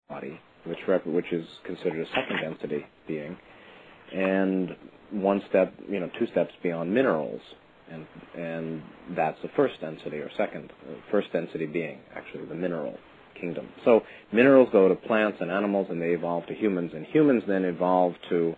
body, which is considered a second density being, and two steps beyond minerals, and that's the first density or first density being, actually the mineral kingdom. So minerals go to plants and animals, and they evolve to humans, and humans then evolve to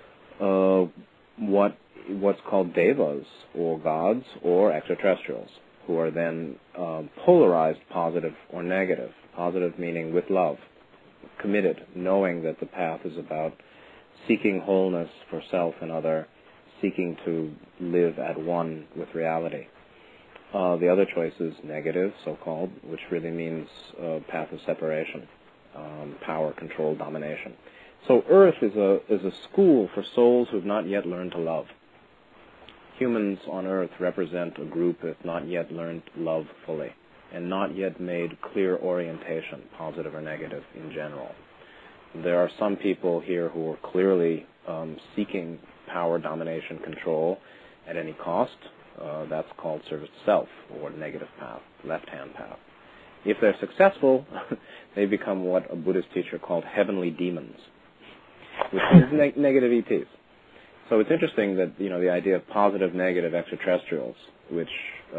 what's called devas, or gods, or extraterrestrials, who are then polarized positive or negative. Positive meaning with love, committed, knowing that the path is about seeking wholeness for self and other, seeking to live at one with reality. The other choice is negative, so-called, which really means path of separation, power, control, domination. So Earth is a school for souls who have not yet learned to love. Humans on Earth represent a group that have not yet learned love fully, and not yet made clear orientation, positive or negative in general. There are some people here who are clearly seeking power, domination, control at any cost. That's called service to self, or negative path, left-hand path. If they're successful, they become what a Buddhist teacher called heavenly demons, which is negative ETs. So it's interesting that, the idea of positive, negative extraterrestrials, which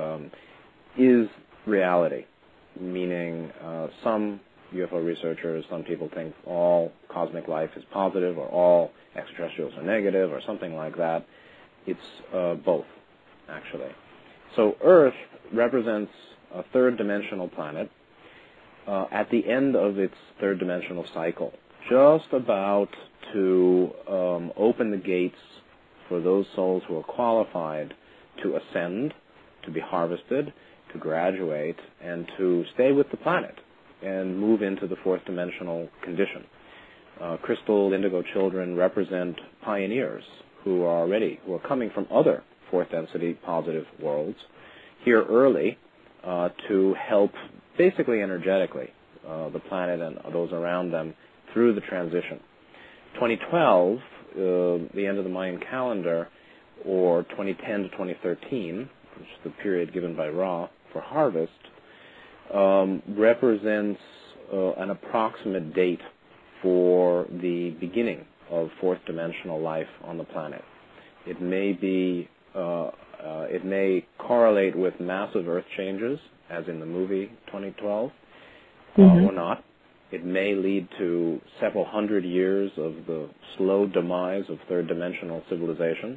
is reality, meaning some UFO researchers, some people think all cosmic life is positive or all extraterrestrials are negative or something like that. It's both, actually. So Earth represents a third-dimensional planet at the end of its third-dimensional cycle, just about to open the gates for those souls who are qualified to ascend, to be harvested, to graduate, and to stay with the planet and move into the fourth-dimensional condition. Crystal indigo children represent pioneers who are coming from other fourth-density positive worlds here early to help, basically energetically, the planet and those around them through the transition. 2012, the end of the Mayan calendar, or 2010 to 2013, which is the period given by Ra for harvest, represents an approximate date for the beginning of fourth-dimensional life on the planet. It may correlate with massive Earth changes, as in the movie 2012, or not. It may lead to several hundred years of the slow demise of third-dimensional civilization,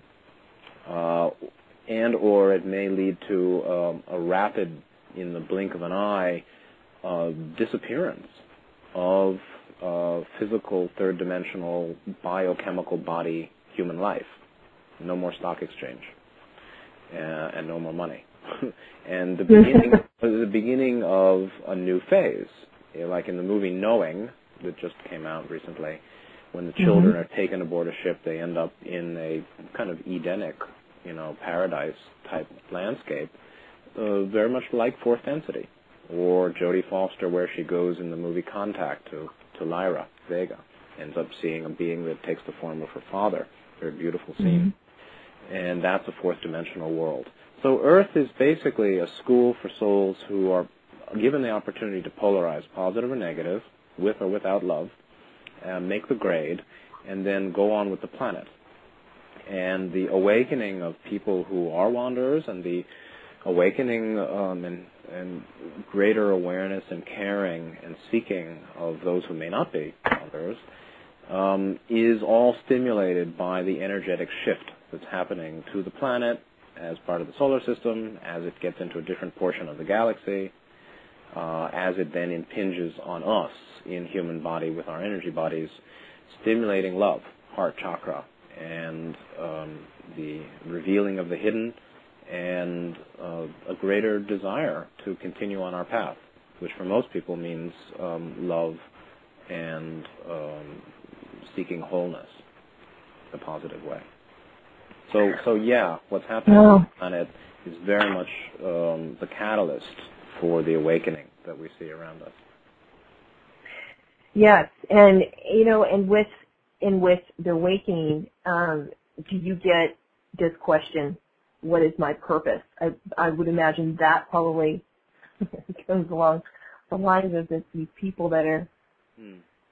or it may lead to a rapid, in the blink of an eye, disappearance of physical third-dimensional biochemical body human life. No more stock exchange, and no more money. And the beginning of a new phase. Like in the movie Knowing, that just came out recently, when the children are taken aboard a ship, they end up in a kind of Edenic, paradise-type landscape, very much like fourth density. Or Jodie Foster, where she goes in the movie Contact to Lyra Vega, ends up seeing a being that takes the form of her father. Very beautiful scene. And that's a fourth-dimensional world. So Earth is basically a school for souls who are given the opportunity to polarize, positive or negative, with or without love, make the grade, and then go on with the planet. And the awakening of people who are wanderers, and the awakening and greater awareness and caring and seeking of those who may not be wanderers, is all stimulated by the energetic shift that's happening to the planet as part of the solar system, as it gets into a different portion of the galaxy, as it then impinges on us in human body with our energy bodies, stimulating love, heart chakra, and the revealing of the hidden, and a greater desire to continue on our path, which for most people means love and seeking wholeness the positive way. So yeah, what's happening on the planet is very much the catalyst for the awakening that we see around us. Yes, and and with the awakening, do you get this question, what is my purpose? I would imagine that probably goes along the lines of these people that are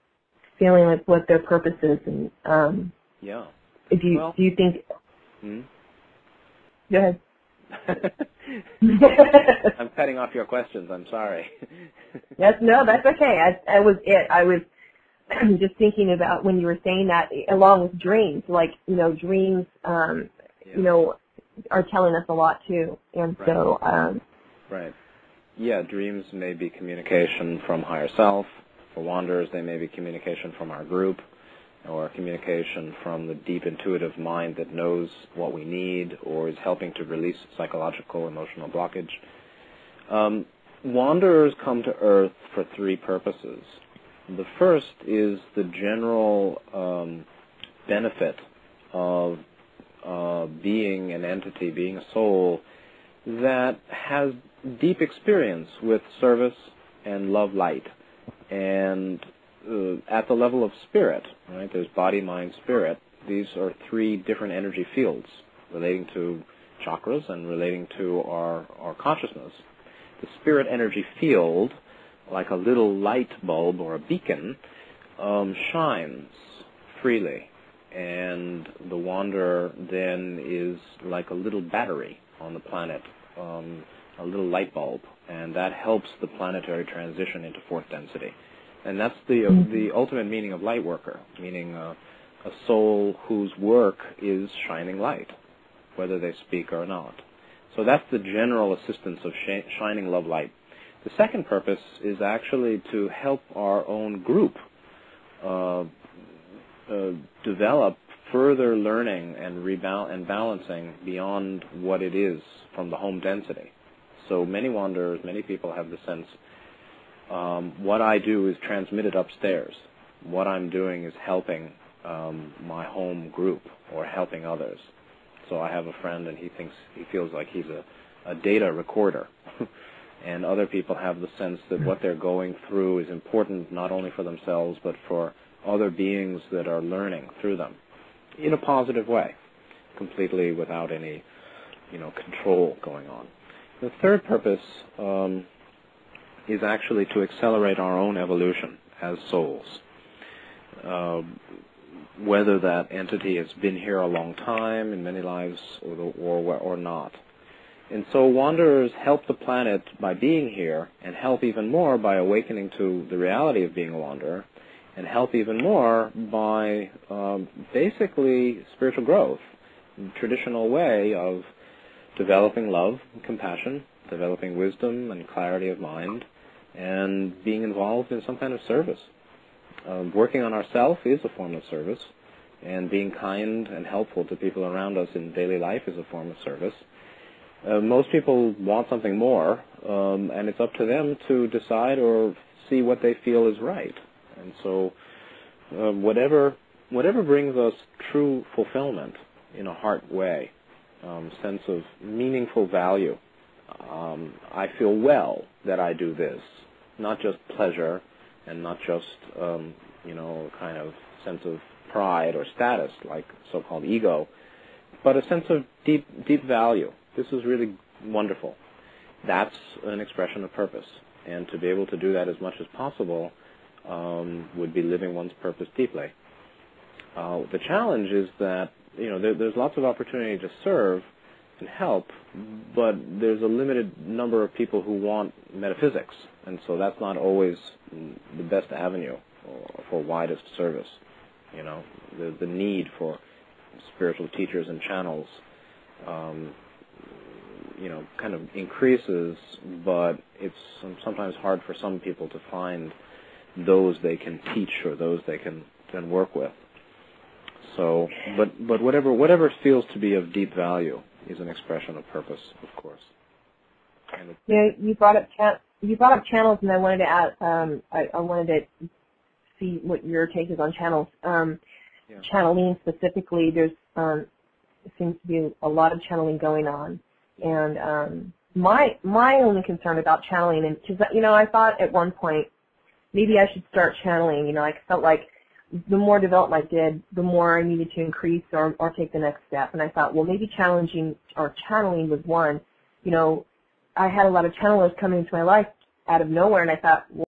feeling like what their purpose is, and yeah. do you think? Hmm? Go ahead. I'm cutting off your questions. I'm sorry. That's okay. I was just thinking about when you were saying that, along with dreams. Like, dreams, are telling us a lot too, and right. so. Right. Yeah, dreams may be communication from higher self. For wanderers, they may be communication from our group, or communication from the deep intuitive mind that knows what we need or is helping to release psychological, emotional blockage. Wanderers come to Earth for three purposes. The first is the general benefit of being an entity, being a soul that has deep experience with service and love light. And at the level of spirit, right, there's body, mind, spirit. These are three different energy fields relating to chakras and relating to our consciousness. The spirit energy field, like a little light bulb or a beacon, shines freely. And the wanderer then is like a little battery on the planet, a little light bulb, and that helps the planetary transition into fourth density. And that's the ultimate meaning of light worker, meaning a soul whose work is shining light, whether they speak or not. So that's the general assistance of shining love light. The second purpose is actually to help our own group develop further learning and balancing beyond what it is from the home density. So many wanderers, many people have the sense, what I do is transmitted upstairs. What I'm doing is helping my home group or helping others. So I have a friend, and he feels like he's a data recorder. And other people have the sense that what they're going through is important not only for themselves but for other beings that are learning through them in a positive way, completely without any, control going on. The third purpose is actually to accelerate our own evolution as souls. Whether that entity has been here a long time, in many lives, or not. And so wanderers help the planet by being here, and help even more by awakening to the reality of being a wanderer, and help even more by basically spiritual growth, the traditional way of developing love and compassion, developing wisdom and clarity of mind, and being involved in some kind of service. Working on ourselves is a form of service, and being kind and helpful to people around us in daily life is a form of service. Most people want something more, and it's up to them to decide or see what they feel is right. And so whatever brings us true fulfillment in a heart way, sense of meaningful value. I feel well that I do this, not just pleasure and not just, kind of sense of pride or status like so-called ego, but a sense of deep value. This is really wonderful. That's an expression of purpose. And to be able to do that as much as possible would be living one's purpose deeply. The challenge is that, there's lots of opportunity to serve and help, but there's a limited number of people who want metaphysics, and so that's not always the best avenue for widest service. The need for spiritual teachers and channels, kind of increases, but it's sometimes hard for some people to find those they can teach or those they can work with. So, but whatever feels to be of deep value is an expression of purpose, of course. You brought up channels, and I wanted to add, I wanted to see what your take is on channels. Channeling specifically, there's seems to be a lot of channeling going on, and my only concern about channeling, and because I thought at one point maybe I should start channeling. I felt like the more development I did, the more I needed to increase or take the next step. And I thought, well, maybe channeling was one. I had a lot of channelers coming into my life out of nowhere, and I thought,